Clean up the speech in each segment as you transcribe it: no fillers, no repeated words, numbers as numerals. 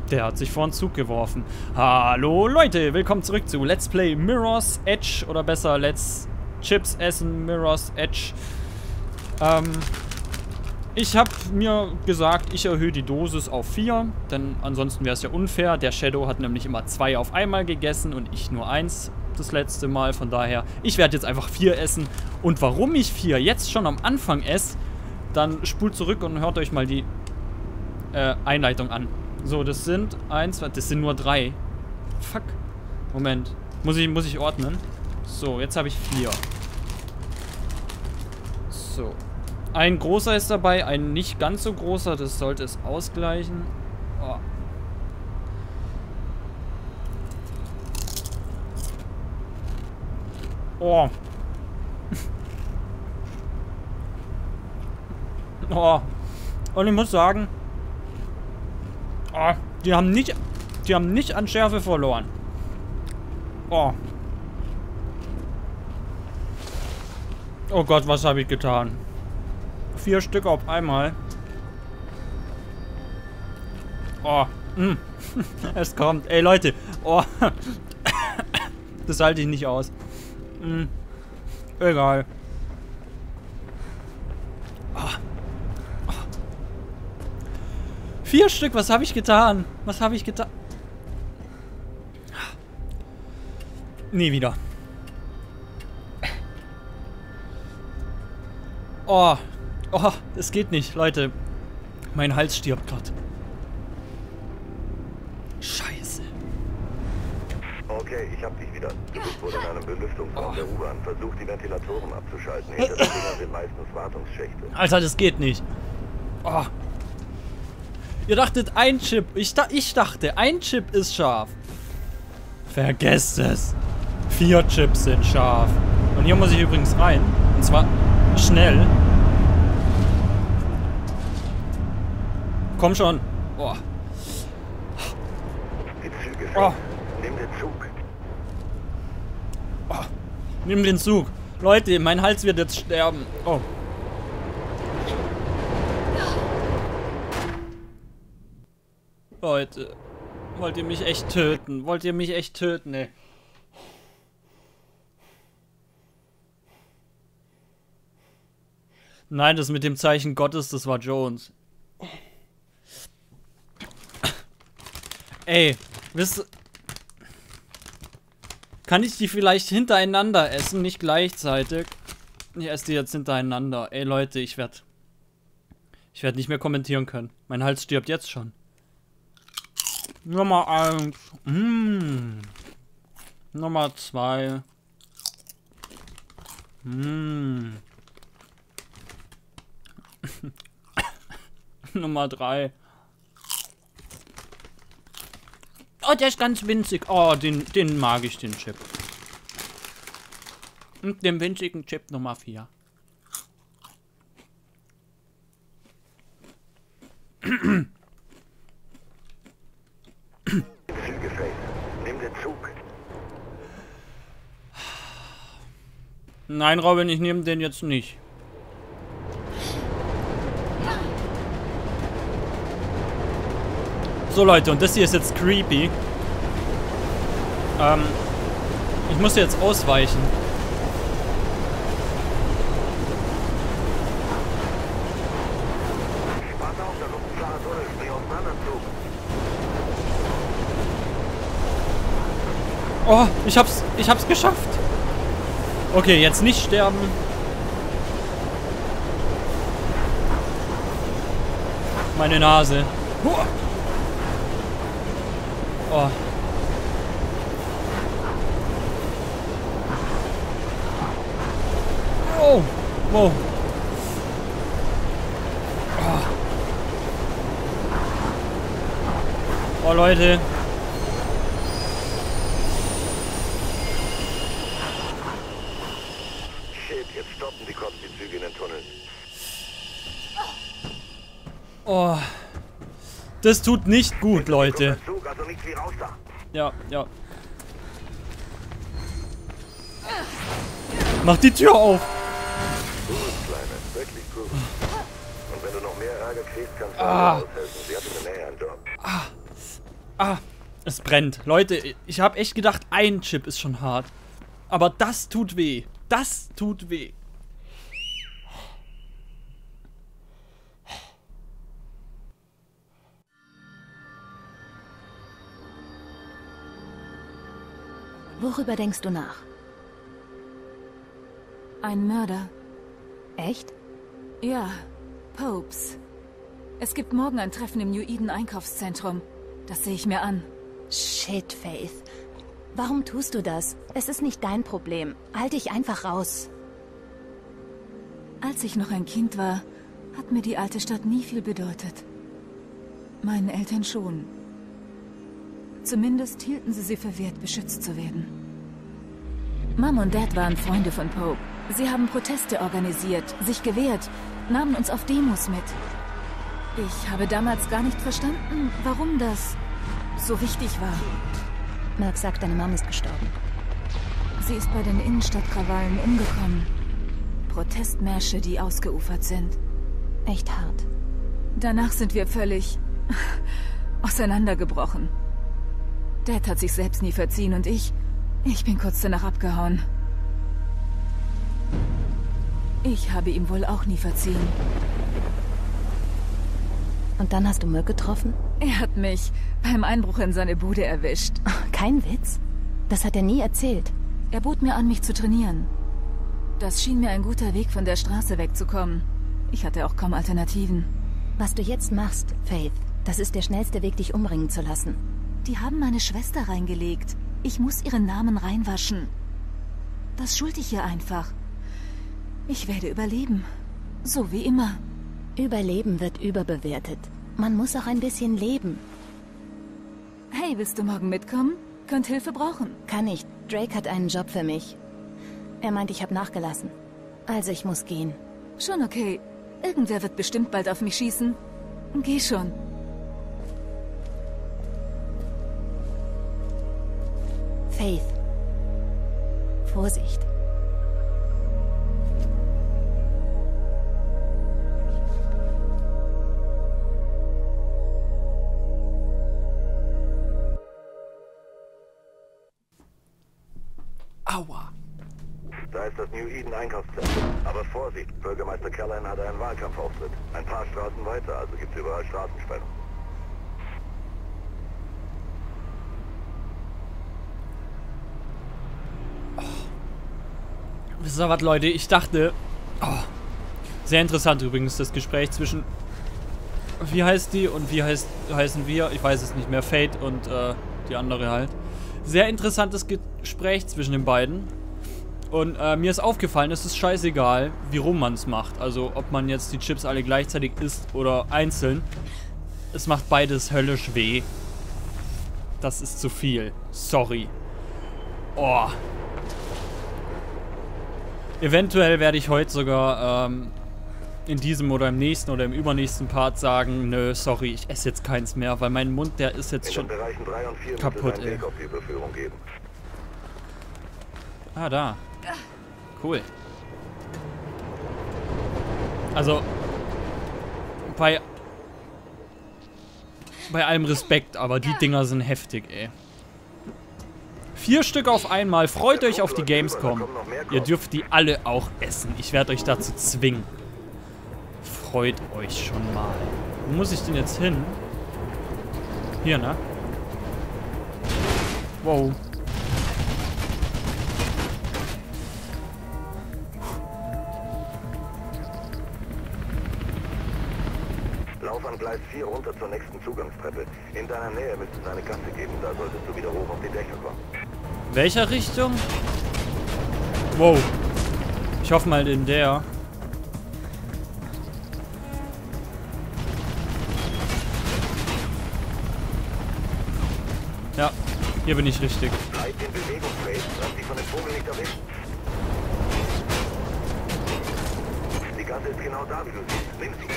Der hat sich vor den Zug geworfen. Hallo Leute, willkommen zurück zu Let's Play Mirror's Edge. Oder besser, Let's Chips essen Mirror's Edge. Ich habe mir gesagt, ich erhöhe die Dosis auf 4. Denn ansonsten wäre es ja unfair. Der Shadow hat nämlich immer 2 auf einmal gegessen und ich nur 1 das letzte Mal. Von daher, ich werde jetzt einfach 4 essen. Und warum ich 4 jetzt schon am Anfang esse, dann spult zurück und hört euch mal die Einleitung an. So, das sind 1, 2, das sind nur 3. Fuck. Moment. Muss ich ordnen? So, jetzt habe ich 4. So. Ein großer ist dabei, ein nicht ganz so großer. Das sollte es ausgleichen. Oh. Oh. Oh. Und ich muss sagen, oh, die haben nicht an Schärfe verloren. Oh. Oh Gott, was habe ich getan? 4 Stück auf einmal. Oh. Es kommt. Ey Leute. Oh. Das halte ich nicht aus. Egal. 4 Stück, was habe ich getan? Was habe ich getan? Nie wieder. Oh. Oh, es geht nicht, Leute. Mein Hals stirbt gerade. Scheiße. Okay, ich hab dich wieder. Du bist wohl in einem Belüftungsraum der U-Bahn. Versuch die Ventilatoren abzuschalten. Hinter den Dingern sind meistens Wartungsschächte. Alter, das geht nicht. Oh. Ihr dachtet, ein Chip. Ich dachte, ein Chip ist scharf. Vergesst es. 4 Chips sind scharf. Und hier muss ich übrigens rein. Und zwar schnell. Komm schon. Oh. Die Züge. Oh. Nimm den Zug. Oh. Nimm den Zug. Leute, mein Hals wird jetzt sterben. Oh. Leute, wollt ihr mich echt töten? Wollt ihr mich echt töten, ey? Nein, das mit dem Zeichen Gottes, das war Jones. Ey, wisst ihr... Kann ich die vielleicht hintereinander essen, nicht gleichzeitig? Ich esse die jetzt hintereinander. Ey Leute, ich werd nicht mehr kommentieren können. Mein Hals stirbt jetzt schon. Nummer 1. Nummer 2. Nummer 3. Oh, der ist ganz winzig. Oh, den mag ich, den Chip. Und den winzigen Chip Nummer 4. Nimm den Zug. Nein, Robin, ich nehme den jetzt nicht. So Leute, und das hier ist jetzt creepy. Ich muss jetzt ausweichen. Pass auf, da kommt ein klarer Tunnel. Spring auf den anderen Zug. Oh, ich hab's geschafft. Okay, jetzt nicht sterben. Meine Nase. Oh. Oh. Wow. Oh, Leute. Shit, jetzt stoppen die Cops die Züge in den Tunneln. Oh. Das tut nicht gut, Leute. Zug, also nichts wie raus da. Ja, ja. Mach die Tür auf. Gut, Kleine, wirklich gut. Und wenn du noch mehr Ärger kriegst, kannst du mir aushelfen. Sie hat in der Nähe einen Job. Ah, es brennt. Leute, ich habe echt gedacht, ein Chip ist schon hart. Aber das tut weh. Das tut weh. Worüber denkst du nach? Ein Mörder. Echt? Ja, Popes. Es gibt morgen ein Treffen im New Eden Einkaufszentrum. Das sehe ich mir an. Shit, Faith. Warum tust du das? Es ist nicht dein Problem. Halt dich einfach raus. Als ich noch ein Kind war, hat mir die alte Stadt nie viel bedeutet. Meinen Eltern schon. Zumindest hielten sie für wert, beschützt zu werden. Mom und Dad waren Freunde von Pope. Sie haben Proteste organisiert, sich gewehrt, nahmen uns auf Demos mit. Ich habe damals gar nicht verstanden, warum das so wichtig war. Merck sagt, deine Mom ist gestorben. Sie ist bei den Innenstadtkrawallen umgekommen. Protestmärsche, die ausgeufert sind. Echt hart. Danach sind wir völlig auseinandergebrochen. Dad hat sich selbst nie verziehen und ich bin kurz danach abgehauen. Ich habe ihm wohl auch nie verziehen. Und dann hast du Merck getroffen? Er hat mich beim Einbruch in seine Bude erwischt. Kein Witz? Das hat er nie erzählt. Er bot mir an, mich zu trainieren. Das schien mir ein guter Weg, von der Straße wegzukommen. Ich hatte auch kaum Alternativen. Was du jetzt machst, Faith, das ist der schnellste Weg, dich umbringen zu lassen. Die haben meine Schwester reingelegt. Ich muss ihren Namen reinwaschen. Das schuld ich ihr einfach. Ich werde überleben. So wie immer. Überleben wird überbewertet. Man muss auch ein bisschen leben. Hey, willst du morgen mitkommen? Könnt Hilfe brauchen. Kann ich. Drake hat einen Job für mich. Er meint, ich habe nachgelassen. Also ich muss gehen. Schon okay. Irgendwer wird bestimmt bald auf mich schießen. Geh schon. Faith. Vorsicht. Aua. Da ist das New Eden Einkaufszentrum. Aber Vorsicht, Bürgermeister Callahan hat einen Wahlkampfauftritt. Ein paar Straßen weiter, also gibt's überall Straßensperrung. Wisst ihr was, Leute? Ich dachte... Oh, sehr interessant übrigens, das Gespräch zwischen... Wie heißt die und wie heißen wir? Ich weiß es nicht mehr. Fate und die andere halt. Sehr interessantes Gespräch zwischen den beiden. Und mir ist aufgefallen, es ist scheißegal, wie rum man es macht. Also ob man jetzt die Chips alle gleichzeitig isst oder einzeln. Es macht beides höllisch weh. Das ist zu viel. Sorry. Oh. Eventuell werde ich heute sogar in diesem oder im nächsten oder im übernächsten Part sagen, nö, sorry, ich esse jetzt keins mehr, weil mein Mund, der ist jetzt schon in den Bereichen 3 und 4 kaputt, ey. Weg auf die Überführung geben. Ah, da. Cool. Also, bei allem Respekt, aber die Dinger sind heftig, ey. 4 Stück auf einmal. Freut euch auf die Gamescom. Ihr dürft die alle auch essen. Ich werde euch dazu zwingen. Freut euch schon mal. Wo muss ich denn jetzt hin? Hier, ne? Wow. Lauf an Gleis 4 runter zur nächsten Zugangstreppe. In deiner Nähe müsste es eine Gasse geben. Da solltest du wieder hoch auf die Dächer kommen. Welcher Richtung? Wow. Ich hoffe mal in der. Ja, hier bin ich richtig. Bleib in Bewegung, Faith. Lass dich von dem Vogel nicht erwischen. Die Gasse ist genau da, wie du siehst. Nimm sie.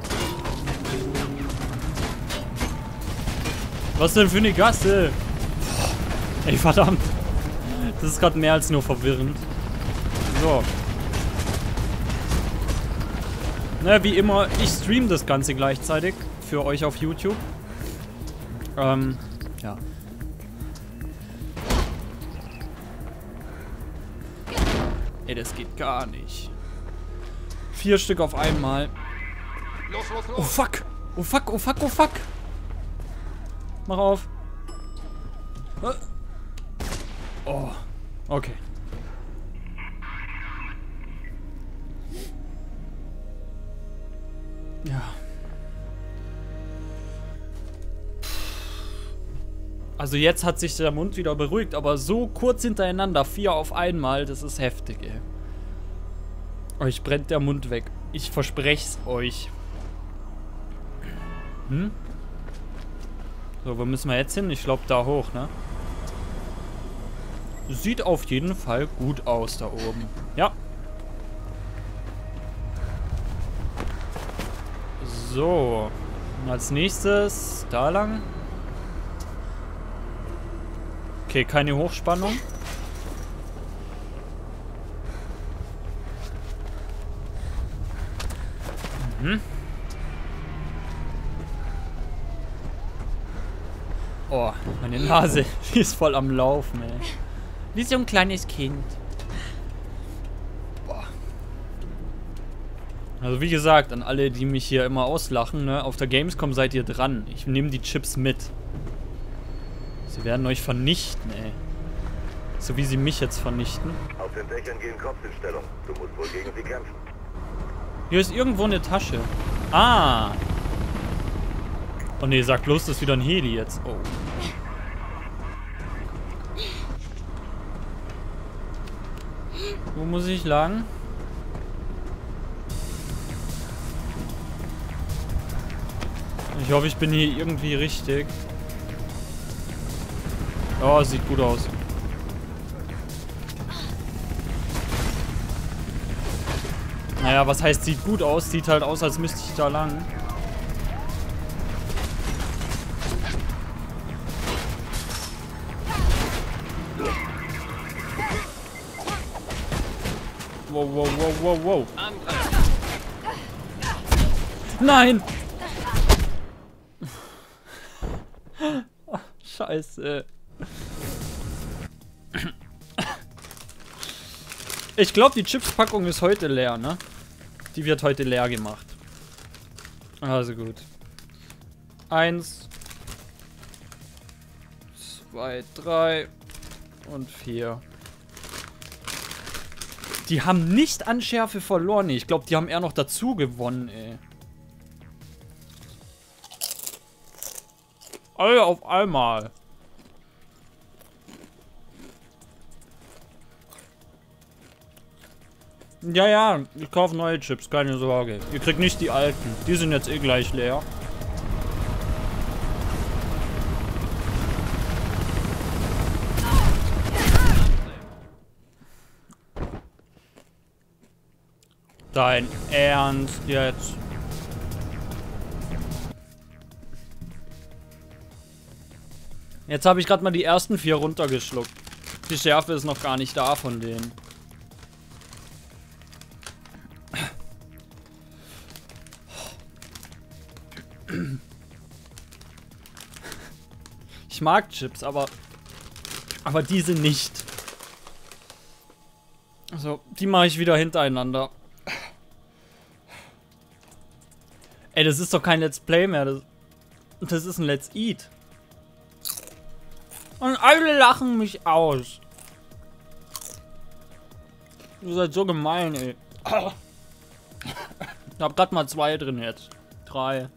Was denn für eine Gasse? Ey, verdammt. Das ist gerade mehr als nur verwirrend. So. Na, wie immer, ich streame das Ganze gleichzeitig für euch auf YouTube. Ja. Ey, das geht gar nicht. 4 Stück auf einmal. Oh fuck! Oh fuck, oh fuck, oh fuck! Mach auf. Oh, okay. Ja. Also jetzt hat sich der Mund wieder beruhigt, aber so kurz hintereinander, 4 auf einmal, das ist heftig, ey. Euch brennt der Mund weg. Ich verspreche es euch. Hm? So, wo müssen wir jetzt hin? Ich glaube da hoch, ne? Sieht auf jeden Fall gut aus da oben. Ja. So. Und als nächstes da lang. Okay, keine Hochspannung. Mhm. Oh, meine Nase, die ist voll am Laufen, ey. Wie so ein kleines Kind. Boah. Also wie gesagt, an alle, die mich hier immer auslachen, ne, auf der Gamescom seid ihr dran. Ich nehme die Chips mit. Sie werden euch vernichten, ey. So wie sie mich jetzt vernichten. Auf den Dächern gehen Cops in Stellung. Du musst wohl gegen sie kämpfen. Hier ist irgendwo eine Tasche. Ah. Oh ne, sag bloß, das ist wieder ein Heli jetzt. Oh. Wo muss ich lang? Ich hoffe, ich bin hier irgendwie richtig. Oh, sieht gut aus. Naja, was heißt sieht gut aus? Sieht halt aus, als müsste ich da lang. Wow, wow, wow, wow, wow. Nein! Oh, Scheiße. Ich glaube, die Chips-Packung ist heute leer, ne? Die wird heute leer gemacht. Also gut. 1, 2, 3 und 4. Die haben nicht an Schärfe verloren. Ich glaube, die haben eher noch dazu gewonnen, ey. Alle auf einmal. Ja, ja, ich kaufe neue Chips, keine Sorge. Ihr kriegt nicht die alten. Die sind jetzt eh gleich leer. Dein Ernst jetzt? Jetzt habe ich gerade mal die ersten 4 runtergeschluckt. Die Schärfe ist noch gar nicht da von denen. Ich mag Chips, aber diese nicht. Also, die mache ich wieder hintereinander. Ey, das ist doch kein Let's Play mehr. Das ist ein Let's Eat. Und alle lachen mich aus. Ihr seid so gemein, ey. Ich hab grad mal 2 drin jetzt. 3.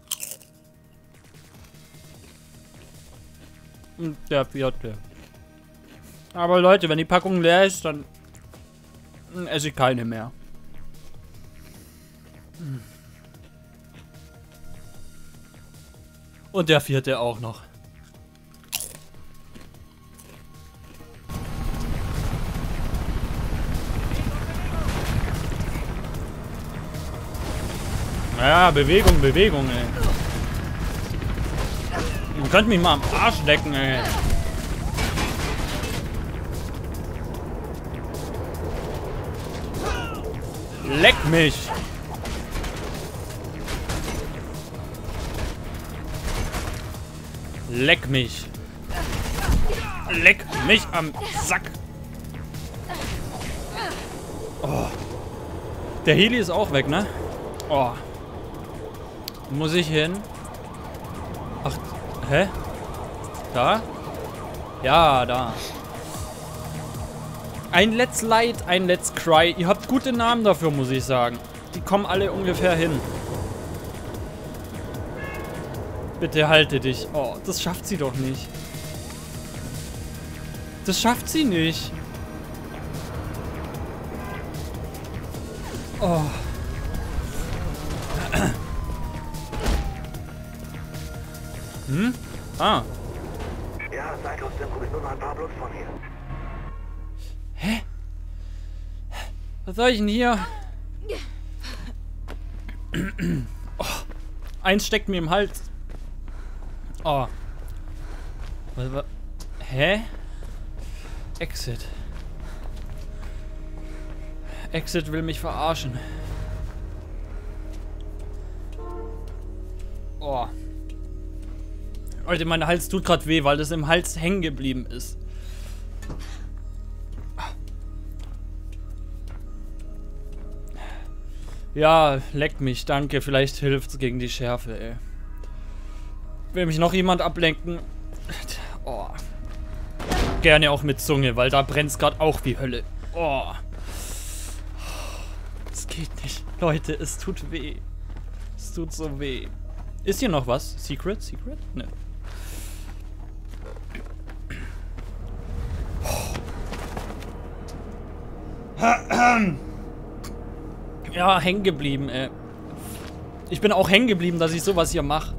Und der 4. Aber Leute, wenn die Packung leer ist, dann esse ich keine mehr. Und der 4. auch noch. Ja, Bewegung, Bewegung, ey. Ihr könnt mich mal am Arsch lecken, ey. Leck mich! Leck mich! Leck mich am Sack. Oh. Der Heli ist auch weg, ne? Oh. Muss ich hin? Ach, hä? Da? Ja, da. Ein Let's Light, ein Let's Cry. Ihr habt gute Namen dafür, muss ich sagen. Die kommen alle ungefähr hin. Bitte halte dich. Oh, das schafft sie doch nicht. Das schafft sie nicht. Oh. Hm? Ah. Ja, das Einkaufszentrum ist nur noch ein paar Blocks von hier. Hä? Was soll ich denn hier? Oh. Eins steckt mir im Hals. Oh. Hä? Exit. Exit will mich verarschen. Oh. Leute, mein Hals tut gerade weh, weil das im Hals hängen geblieben ist. Ja, leck mich, danke. Vielleicht hilft's gegen die Schärfe, ey. Will mich noch jemand ablenken? Oh. Gerne auch mit Zunge, weil da brennt's gerade auch wie Hölle. Oh. Es geht nicht. Leute, es tut weh. Es tut so weh. Ist hier noch was? Secret? Secret? Ne. Ja, hängen geblieben, ey. Ich bin auch hängen geblieben, dass ich sowas hier mache.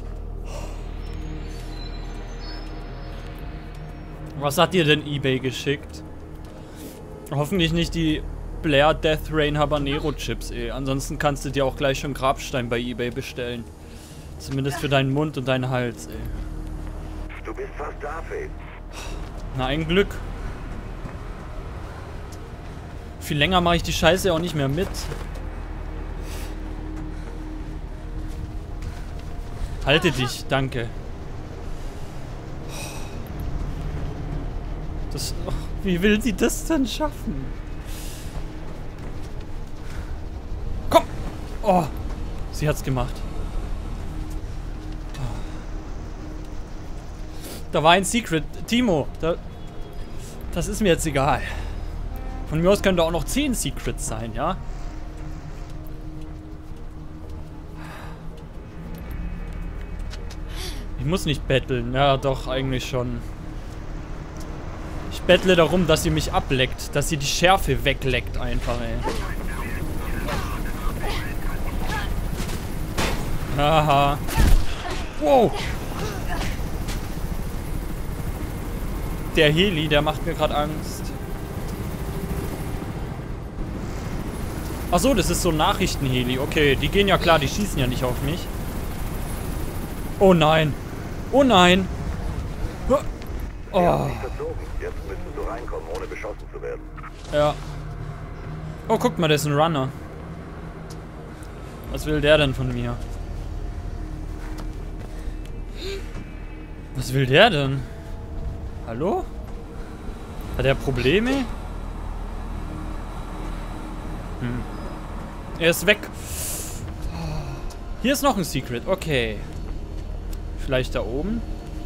Was hat dir denn eBay geschickt? Hoffentlich nicht die Blair Death Rain Habanero Chips, ey. Ansonsten kannst du dir auch gleich schon Grabstein bei eBay bestellen. Zumindest für deinen Mund und deinen Hals, ey. Du bist fast da, Faith. Na, ein Glück. Viel länger mache ich die Scheiße auch nicht mehr mit. Halte dich, danke. Das, oh, wie will sie das denn schaffen? Komm! Oh, sie hat's gemacht. Da war ein Secret. Timo, das ist mir jetzt egal. Von mir aus können da auch noch 10 Secrets sein, ja? Ich muss nicht betteln. Ja, doch, eigentlich schon. Ich bettle darum, dass sie mich ableckt. Dass sie die Schärfe wegleckt einfach, ey. Aha. Wow. Der Heli, der macht mir gerade Angst. Achso, das ist so ein Nachrichtenheli. Okay, die gehen ja klar, die schießen ja nicht auf mich. Oh nein. Oh nein. Oh. Jetzt müsstest du reinkommen, ohne beschossen zu werden. Ja. Oh, guck mal, das ist ein Runner. Was will der denn von mir? Was will der denn? Hallo? Hat er Probleme? Hm. Er ist weg. Hier ist noch ein Secret. Okay. Vielleicht da oben?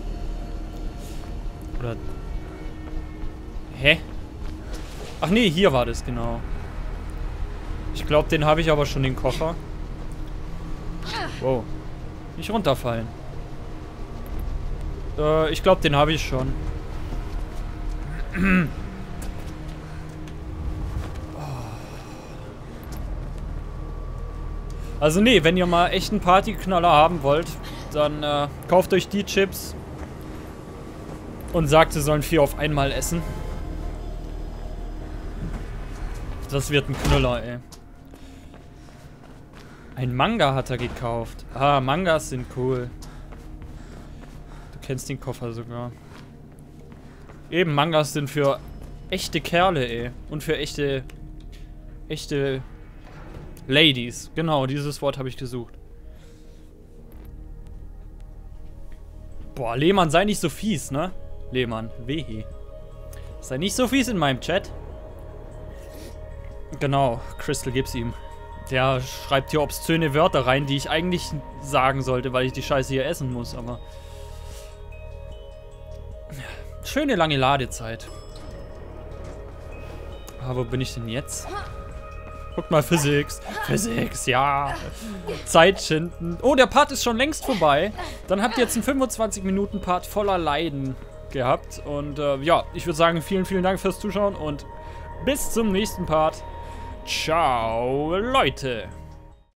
Oder... Hä? Ach nee, hier war das genau. Ich glaube, den habe ich aber schon, den Koffer. Wow. Nicht runterfallen. Ich glaube, den habe ich schon. Also nee, wenn ihr mal echt einen Partyknaller haben wollt, dann kauft euch die Chips und sagt, sie sollen 4 auf einmal essen. Das wird ein Knüller, ey. Ein Manga hat er gekauft. Ah, Mangas sind cool. Du kennst den Koffer sogar. Eben, Mangas sind für echte Kerle, ey. Und für echte Ladies. Genau, dieses Wort habe ich gesucht. Boah, Lehmann, sei nicht so fies, ne? Lehmann, wehe. Sei nicht so fies in meinem Chat. Genau, Crystal, gib's ihm. Der schreibt hier obszöne Wörter rein, die ich eigentlich sagen sollte, weil ich die Scheiße hier essen muss, aber... Schöne lange Ladezeit. Aber wo bin ich denn jetzt? Guck mal, Physics. Physics, ja. Zeit schinden. Oh, der Part ist schon längst vorbei. Dann habt ihr jetzt einen 25-Minuten-Part voller Leiden gehabt. Und ja, ich würde sagen, vielen, vielen Dank fürs Zuschauen und bis zum nächsten Part. Ciao, Leute.